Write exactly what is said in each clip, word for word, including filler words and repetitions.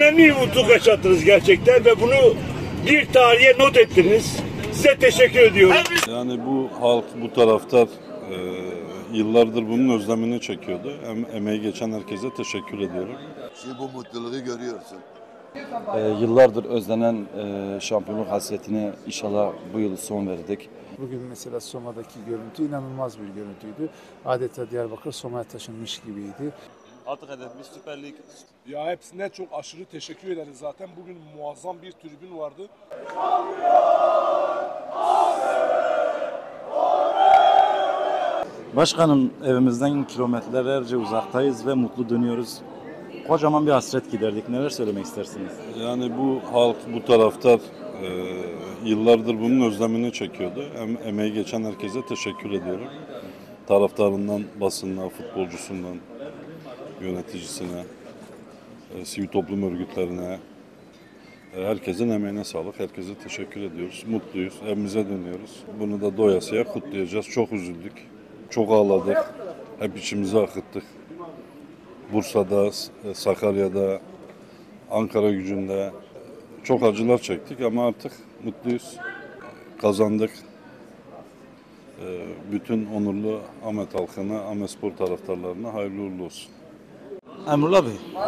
önemli bir mutluluk yaşattınız gerçekten ve bunu bir tarihe not ettiniz. Size teşekkür ediyorum. Yani bu halk, bu taraftar e, yıllardır bunun özlemini çekiyordu. Em, emeği geçen herkese teşekkür ediyorum. Şimdi bu mutluluğu görüyorsun. E, yıllardır özlenen e, şampiyonluk hasretine inşallah bu yıl son verdik. Bugün mesela Soma'daki görüntü inanılmaz bir görüntüydü. Adeta Diyarbakır Soma'ya taşınmış gibiydi. Artık hedefimiz Süper Lig. Ya hepsine çok aşırı teşekkür ederiz zaten. Bugün muazzam bir tribün vardı. Başkanım, evimizden kilometrelerce uzaktayız ve mutlu dönüyoruz. Kocaman bir hasret giderdik. Neler söylemek istersiniz? Yani bu halk, bu taraftar e, yıllardır bunun özlemini çekiyordu. Em, emeği geçen herkese teşekkür ediyorum. Taraftarından, basınına, futbolcusundan, yöneticisine, e, sivil toplum örgütlerine, e, herkesin emeğine sağlık. Herkese teşekkür ediyoruz. Mutluyuz. Evimize dönüyoruz. Bunu da doyasıya kutlayacağız. Çok üzüldük. Çok ağladık. Hep içimizi akıttık. Bursa'da, Sakarya'da, Ankara Gücü'nde çok acılar çektik ama artık mutluyuz. Kazandık. Bütün onurlu Ahmet halkına, Ahmet Spor taraftarlarına hayırlı uğurlu olsun. Emrullah Bey,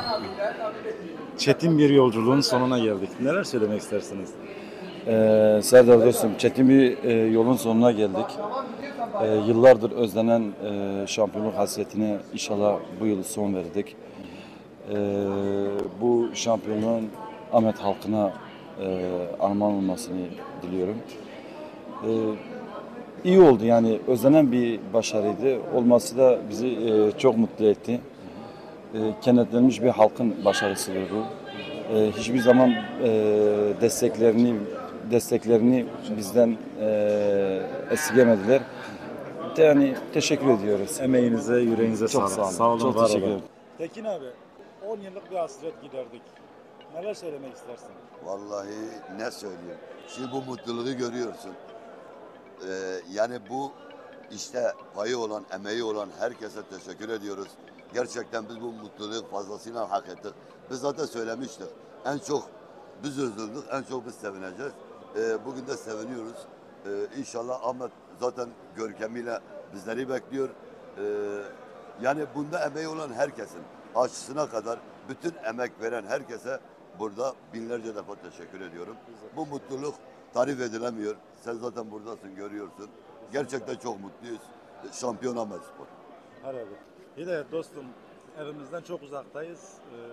çetin bir yolculuğun sonuna geldik. Neler söylemek istersiniz? Ee, Serdar dostum, çetin bir e, yolun sonuna geldik. E, yıllardır özlenen e, şampiyonluk hasretine inşallah bu yıl son verdik. E, bu şampiyonluğun Ahmet halkına e, armağan olmasını diliyorum. E, iyi oldu, yani özlenen bir başarıydı. Olması da bizi e, çok mutlu etti. E, kenetlenmiş bir halkın başarısıdır bu. E, hiçbir zaman e, desteklerini desteklerini bizden e, esirgemediler. Yani teşekkür ediyoruz. Emeğinize, yüreğinize Çok sağlık. sağ olun. Çok teşekkür ederim. Tekin abi, on yıllık bir hasret giderdik. Neler söylemek istersin? Vallahi ne söyleyeyim. Şimdi bu mutluluğu görüyorsun. Ee, yani bu işte payı olan, emeği olan herkese teşekkür ediyoruz. Gerçekten biz bu mutluluğu fazlasıyla hak ettik. Biz zaten söylemiştik. En çok biz üzüldük, en çok biz sevineceğiz. Ee, bugün de seviniyoruz. Ee, İnşallah Ahmet zaten görkemiyle bizleri bekliyor. Ee, yani bunda emeği olan herkesin, aşçısına kadar bütün emek veren herkese burada binlerce defa teşekkür ediyorum. Bu mutluluk tarif edilemiyor. Sen zaten buradasın, görüyorsun. Gerçekten çok mutluyuz. Şampiyon Ahmet Spor. Herhalde. Hidayet dostum, evimizden çok uzaktayız.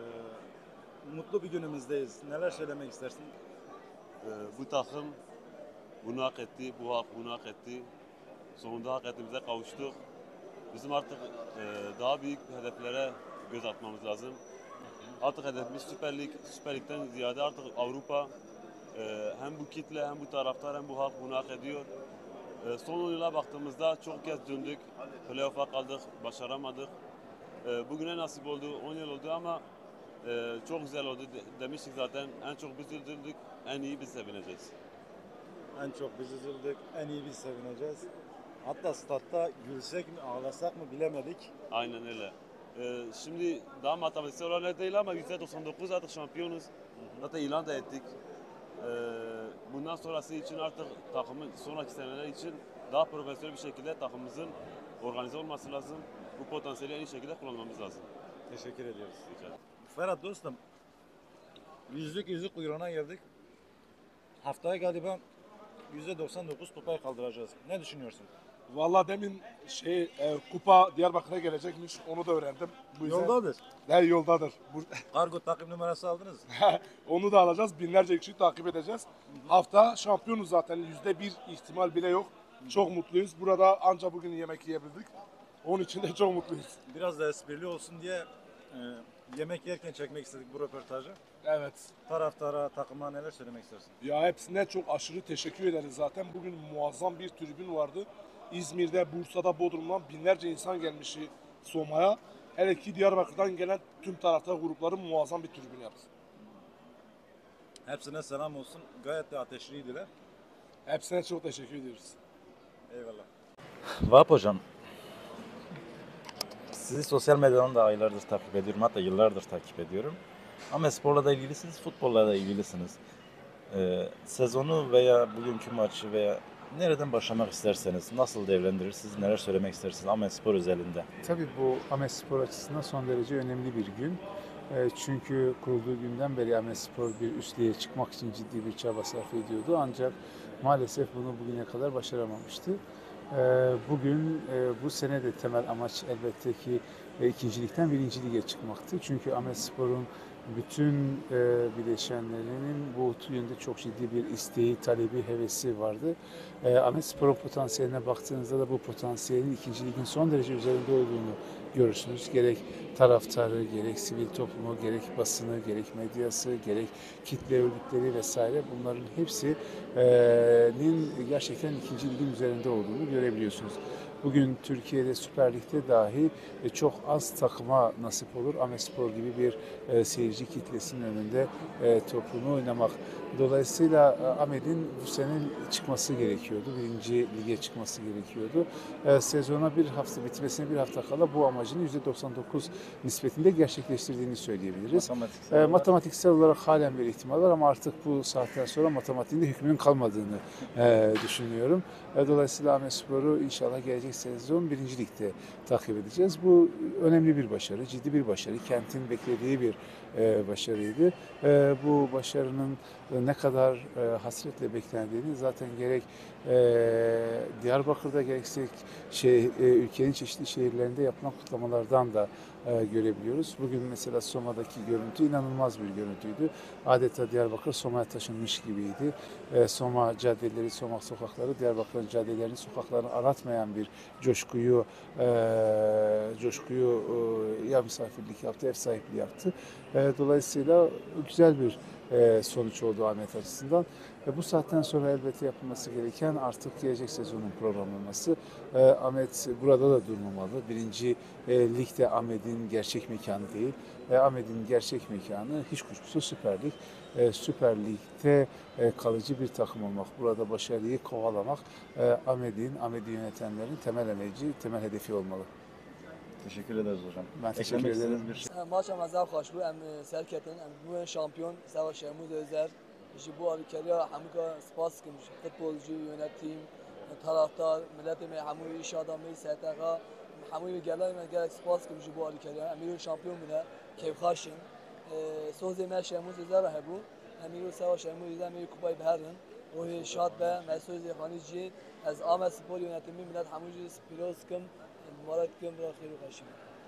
Ee, mutlu bir günümüzdeyiz. Neler söylemek istersin? Ee, bu takım bunu hak etti, bu halk bunu hak etti. Sonunda hak ettiğimize kavuştuk. Bizim artık e, daha büyük hedeflere göz atmamız lazım. Artık hedefimiz Süper Lig, Süper Lig'den ziyade artık Avrupa. E, hem bu kitle, hem bu taraftar, hem bu halk bunu hak ediyor. E, son on yıla baktığımızda çok kez döndük, playoff'a kaldık, başaramadık. E, bugüne nasip oldu, on yıl oldu ama e, çok güzel oldu de, demiştik zaten. En çok biz üzüldük, en iyi biz sevineceğiz. En çok biz üzüldük, en iyi biz sevineceğiz. Hatta statta gülsek mi, ağlasak mı bilemedik. Aynen öyle. Ee, şimdi daha matematiksel olan değil ama yüzde doksan dokuz artık şampiyonuz. Zaten ilan da ettik. Ee, bundan sonrası için artık takımın sonraki seneler için daha profesyonel bir şekilde takımımızın organize olması lazım. Bu potansiyeli en iyi şekilde kullanmamız lazım. Teşekkür ediyoruz. Ferhat dostum, yüzlük yüzlük kuyruğuna geldik. Haftaya galiba yüzde doksan dokuz kupayı kaldıracağız. Ne düşünüyorsun? Vallahi demin şey e, kupa Diyarbakır'a gelecekmiş. Onu da öğrendim. Bu yüzden- Yoldadır. Ne yoldadır. Bu- Kargo takım numarası aldınız. Onu da alacağız. Binlerce kişiyi takip edeceğiz. Hafta şampiyonuz zaten. Yüzde bir ihtimal bile yok. Çok mutluyuz. Burada ancak bugün yemek yiyebildik. Onun için de çok mutluyuz. Biraz da esprili olsun diye e, yemek yerken çekmek istedik bu röportajı. Evet. Taraftara, takıma neler söylemek istersin? Ya hepsine çok aşırı teşekkür ederiz zaten. Bugün muazzam bir tribün vardı. İzmir'de, Bursa'da, Bodrum'dan binlerce insan gelmişti Soma'ya. Hele ki Diyarbakır'dan gelen tüm taraftar grupları muazzam bir tribün yaptı. Hepsine selam olsun. Gayet de ateşliydiler. Hepsine çok teşekkür ediyoruz. Eyvallah. Vahap Hocam, sizi sosyal medyadan da aylardır takip ediyorum, hatta yıllardır takip ediyorum. Ahmetspor'la da ilgilisiniz, futbolla da ilgilisiniz. Ee, sezonu veya bugünkü maçı veya nereden başlamak isterseniz, nasıl değerlendirirsiniz, neler söylemek istersiniz Ahmetspor özelinde? Tabii bu Ahmetspor açısından son derece önemli bir gün. Çünkü kurulduğu günden beri Ahmetspor bir üst lige çıkmak için ciddi bir çaba sarf ediyordu. Ancak maalesef bunu bugüne kadar başaramamıştı. Bugün bu sene de temel amaç elbette ki ikincilikten birinci lige çıkmaktı. Çünkü Ahmetspor'un bütün e, bileşenlerinin bu yönde çok ciddi bir isteği, talebi, hevesi vardı. E, Ahmetspor'un potansiyeline baktığınızda da bu potansiyelin ikinci ligin son derece üzerinde olduğunu görürsünüz. Gerek taraftarı, gerek sivil toplumu, gerek basını, gerek medyası, gerek kitle örgütleri vesaire bunların hepsinin gerçekten ikinci ligin üzerinde olduğunu görebiliyorsunuz. Bugün Türkiye'de Süper Lig'de dahi çok az takıma nasip olur Ahmetspor gibi bir e, seyirci kitlesinin önünde e, topunu oynamak. Dolayısıyla e, Ahmet'in bu sene çıkması gerekiyordu. Birinci lige çıkması gerekiyordu. E, sezona bir hafta bitmesine bir hafta kala bu amacını yüzde doksan dokuz nispetinde gerçekleştirdiğini söyleyebiliriz. Matematiksel, e, matematiksel olarak halen bir ihtimal var ama artık bu saatten sonra matematiğinde hükmünün kalmadığını e, düşünüyorum. E, dolayısıyla Ahmetspor'u inşallah gelecek sezon birinci ligde takip edeceğiz. Bu önemli bir başarı, ciddi bir başarı. Kentin beklediği bir e, başarıydı. E, bu başarının e, ne kadar e, hasretle beklendiğini zaten gerek e, Diyarbakır'da gerekse şey, e, ülkenin çeşitli şehirlerinde yapılan kutlamalardan da e, görebiliyoruz. Bugün mesela Soma'daki görüntü inanılmaz bir görüntüydü. Adeta Diyarbakır Soma'ya taşınmış gibiydi. E, Soma caddeleri, Soma sokakları, Diyarbakır'ın caddelerini, sokaklarını aratmayan bir coşkuyu e, coşkuyu e, ya misafirlik yaptı, ev sahipliği yaptı. E, dolayısıyla güzel bir e, sonuç oldu Ahmet açısından. E, bu saatten sonra elbette yapılması gereken artık gelecek sezonun programlaması. E, Ahmet burada da durmamalı. Birinci e, ligde Ahmet'in gerçek mekanı değil. E, Ahmet'in gerçek mekanı hiç kuşkusuz Süper Lig. E, Süper Lig'de e, kalıcı bir takım olmak, burada başarıyı kovalamak e, Ahmet'in, Ahmet'i yönetenlerin temel emeği, temel hedefi olmalı. Teşekkür ederiz hocam. Ben teşekkür ederim. Maça mazal hoş bu em serketin em bu şampiyon Savaş Şemuz Özer ji bu alkeriya hamka spas kim futbolcu yönetim taraftar milleti me hamu iş adamı S T K hamu gelay me gerek spas kim ji bu alkeriya emir şampiyon bile kevxaşın soze me Şemuz Özer ha bu emir Savaş Şemuz Özer me kupayı beherin o şad be mesuz khanici az Ahmet Spor yönetimi millet hamu spiros kim Murat kim bırakıyor kaşım.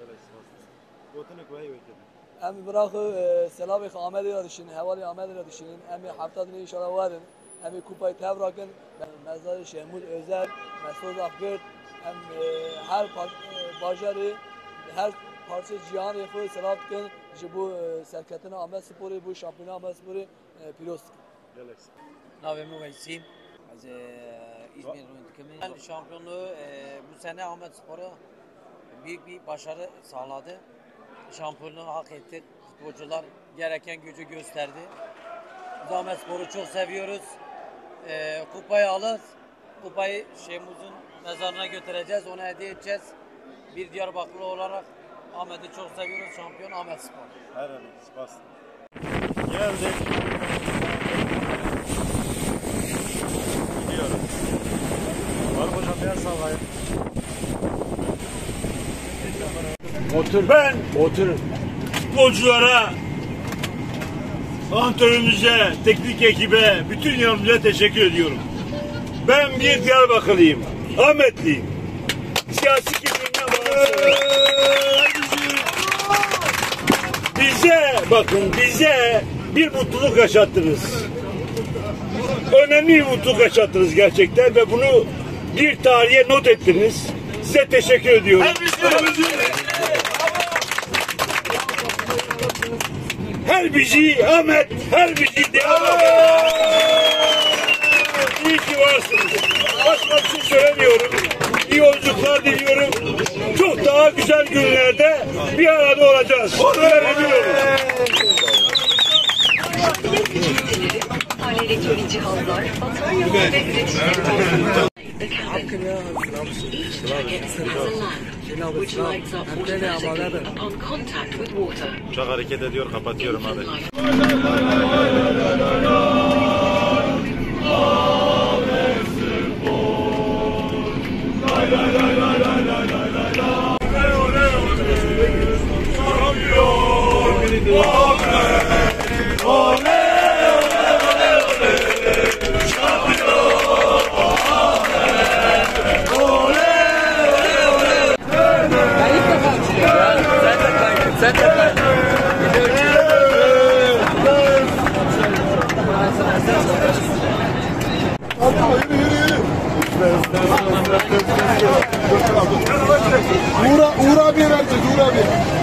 Em bırakı selamı Ahmet ile düşünün, havali Ahmet ile düşünün. Em haftada inşallah varın. Em kupayı tebrakın. Mezarı Şemuz Özer, Mesut Akgürt. Em her başarı, her parça cihan yapı selam kın. Bu serketine Ahmet Spor'u, bu şampiyonu Ahmet Spor'u piloz. Navim Uveysim. Az İzmir Rüntükümün şampiyonluğu bu sene Ahmet Spor'a büyük bir başarı sağladı. Şampiyonluğu hak etti. Futbolcular gereken gücü gösterdi. Biz Ahmet Spor'u çok seviyoruz. E, kupayı alır. Kupayı Şemuz'un mezarına götüreceğiz. Ona hediye edeceğiz. Bir Diyarbakırlı olarak Ahmet'i çok seviyoruz. Şampiyon Ahmet Spor. Her an spas. Geldik. Gidiyorum. Var hocam bir yer sağlayın. Otur. Ben otur. Futbolculara, antrenörümüze, teknik ekibe, bütün yardımcılara teşekkür ediyorum. Ben bir Diyarbakırlıyım. Ahmetliyim. Siyasi kimliğinden bağımsız. Bize bakın bize bir mutluluk yaşattınız. Önemli bir mutluluk yaşattınız gerçekten ve bunu bir tarihe not ettiniz. Size teşekkür ediyorum. Her bizi Ahmet, her bizi Diyarbakır. İyi ki varsınız. Başka bir şey söylemiyorum. İyi yolculuklar diliyorum. Çok daha güzel günlerde bir arada olacağız. Söylemiyorum. Elektronik cihazlar, batarya ve üreticileri. which lights up automatically upon contact with water. Uçak hareket ediyor, kapatıyorum abi. Uğur, Uğur abiye vereceğiz, Uğur abi.